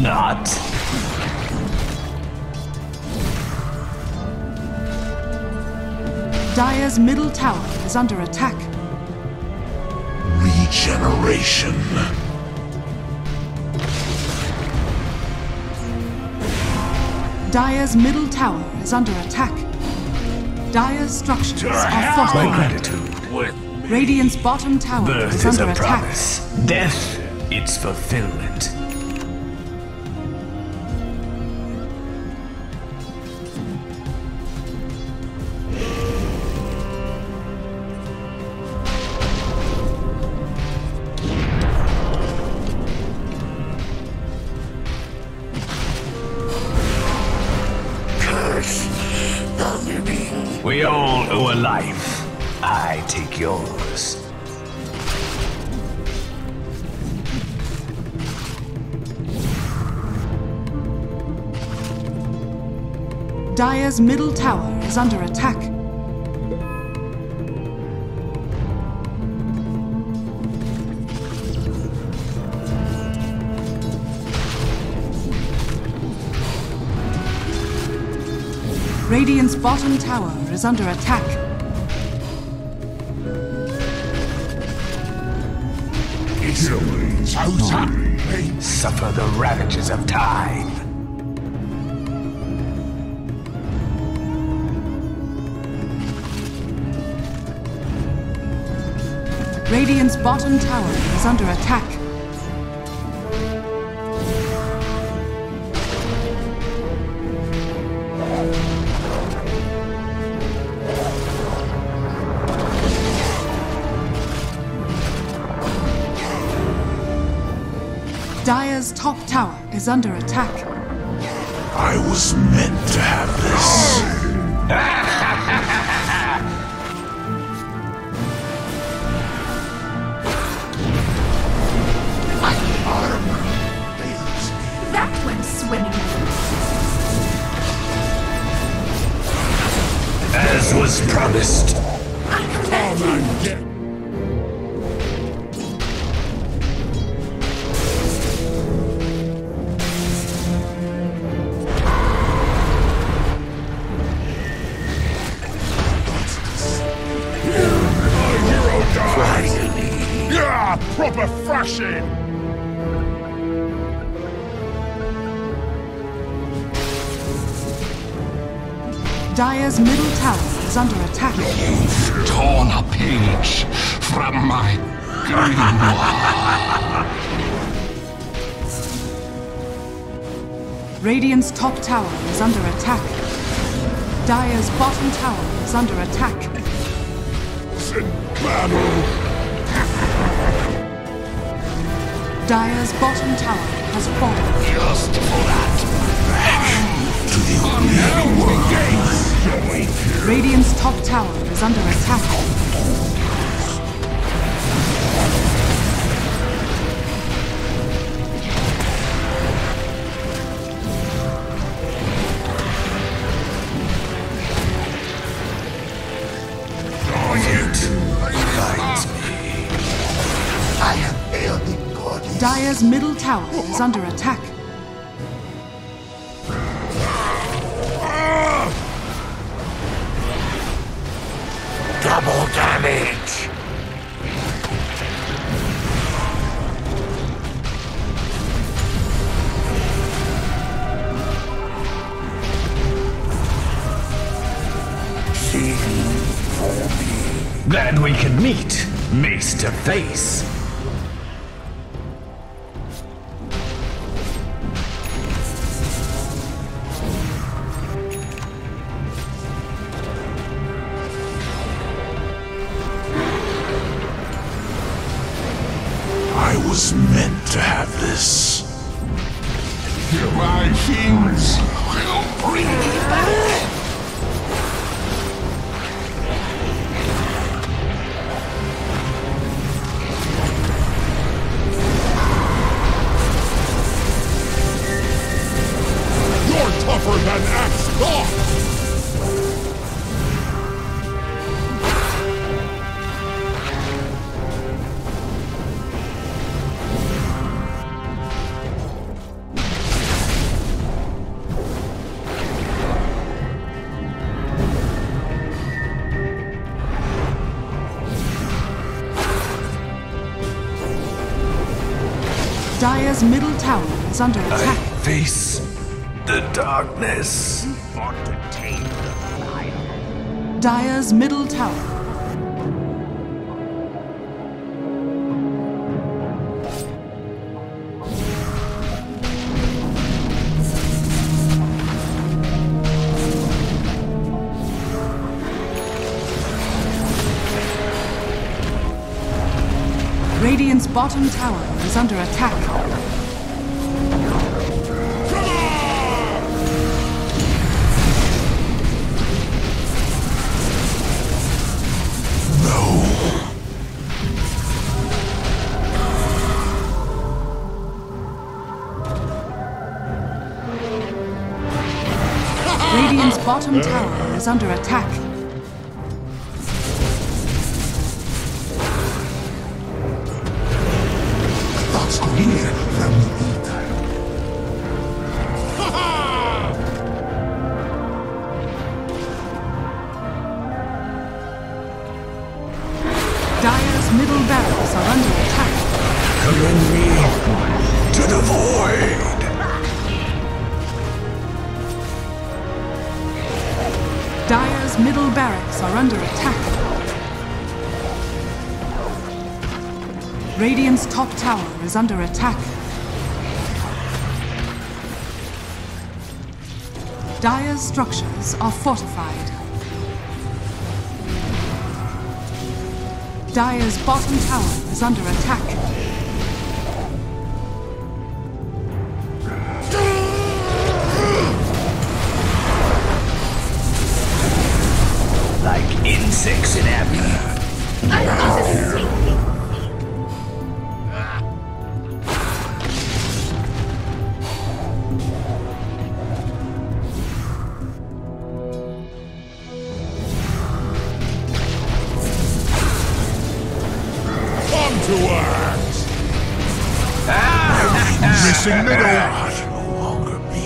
not. Dire's middle tower is under attack. Regeneration. Dire's middle tower is under attack. Dire's structures are My fortified. gratitude. With Radiant's bottom tower birth is is under a attack. promise. Death, its fulfillment. We all owe a life. I take yours. Dire's middle tower is under attack. Radiant's bottom tower is under attack. Suffer the ravages of time. Radiant's bottom tower is under attack. Dire's top tower is under attack. I was meant to have this. That went swimmingly. As was promised. Yeah, proper thrashing. Dire's middle tower is under attack. Torn a page from my grimoire. Radiant's top tower is under attack. Dire's bottom tower is under attack. Dire's bottom tower has fallen. Just for that. Radiant's top tower is under attack. Dire's middle tower is under attack. Double damage. Glad we can meet, face to face. I was meant to have this. My things will bring me back. You're tougher than Axe God! Dire's middle tower is under attack. I face the darkness. Fought to tame the lion. Dire's middle tower. Radiant's bottom tower is under attack. Radiant's bottom tower is under attack. Dire's middle barracks are under attack. Commend me to the void. Dire's middle barracks are under attack. Radiant's top tower is under attack. Dire's structures are fortified. Dire's bottom tower is under attack. Like insects in Abbey. To act! Missing middle! No longer be.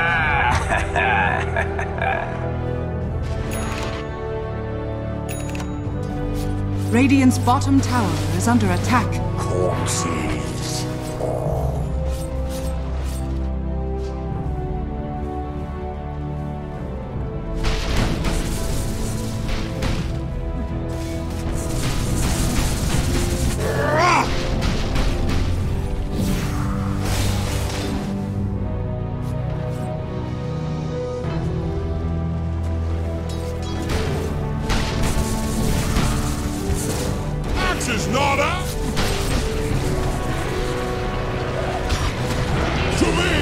Radiant's bottom tower is under attack. Corpses. Is not out! To me!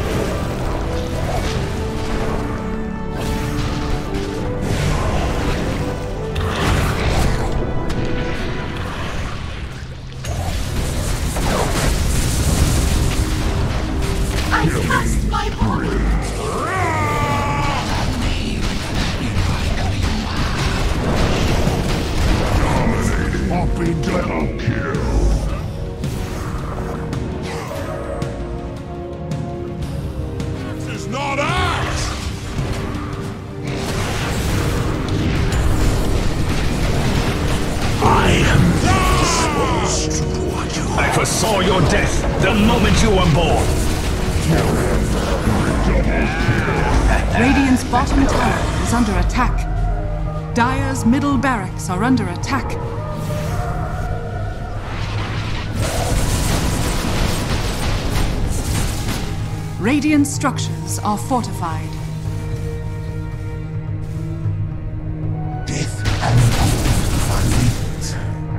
I cast my body. Poppy double kill! This is not out! I am disposed to what you. I foresaw your death the moment you were born. Radiant's bottom tower is under attack. Dire's middle barracks are under attack. Radiant structures are fortified. Death and fight.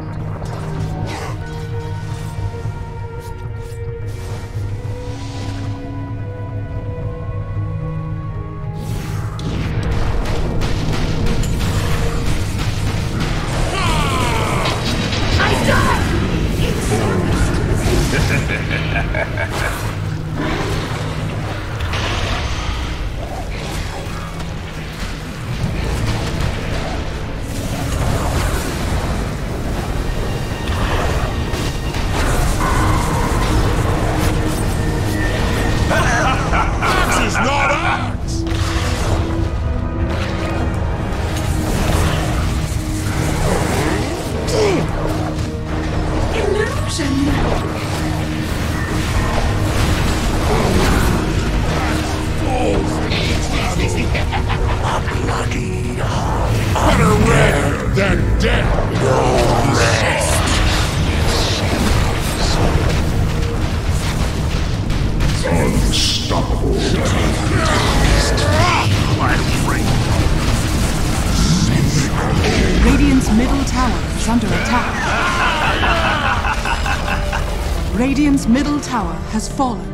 I die! is under attack. Radiant's middle tower has fallen.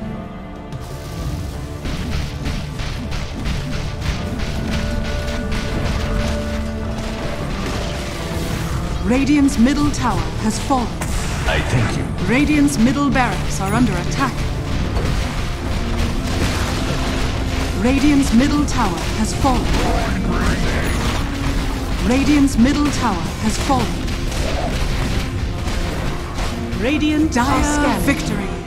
Radiant's middle tower has fallen. I thank you. Radiant's middle barracks are under attack. Radiant's middle tower has fallen. Radiant's middle tower has fallen. Radiant Dire victory.